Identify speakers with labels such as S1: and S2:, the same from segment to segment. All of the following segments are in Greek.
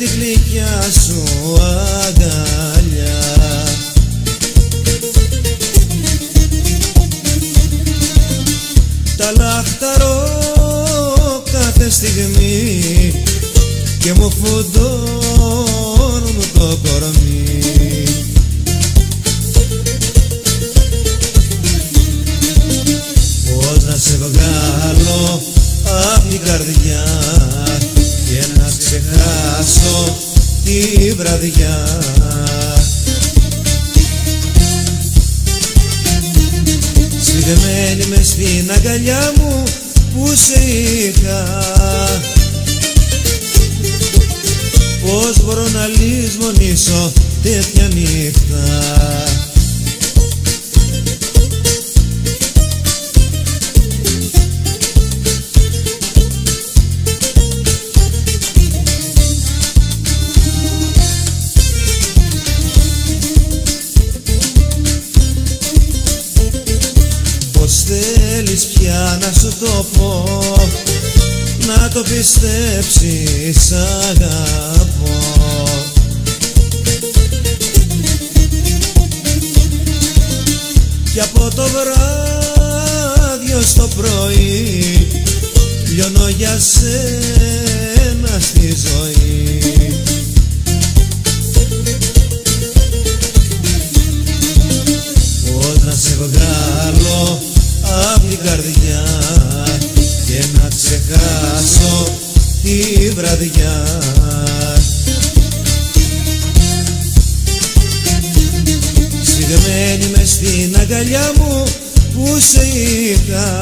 S1: γλυκιά σου αγκαλιά. Τα λαχταρώ κάθε στιγμή και μου φουντώνουν το κορμί. Πώς να σε βγάλω απ' την καρδιά και να ξεχάσω τη βραδιά. Σφιγμένη μες στην αγκαλιά μου που σε είχα, πώς μπορώ να λησμονήσω τέτοια νύχτα. Πώς θέλεις πια να σου το πω, να το πιστέψεις αγαπώ. Κι από το βράδυ ως το πρωί λιώνω για σένα στη ζωή. Πώς να σε βγάλω απ' την καρδιά και να ξεχάσω τη βραδιά. Σφιγμένη μες στην αγκαλιά μου που σε είχα,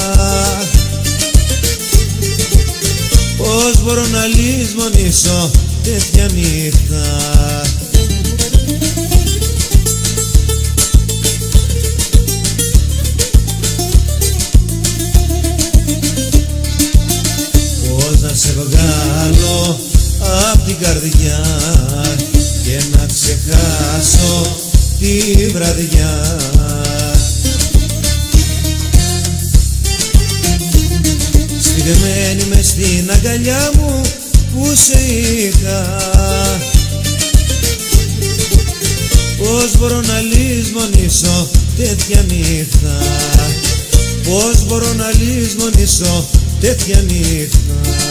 S1: πώς μπορώ να λησμονήσω τέτοια νύχτα. Σε βγάλω απ' την καρδιά και να ξεχάσω τη βραδιά. Σφιγμένη μες στην αγκαλιά μου που σε είχα, πώς μπορώ να λησμονήσω τέτοια νύχτα. Πώς μπορώ να λησμονήσω τέτοια νύχτα.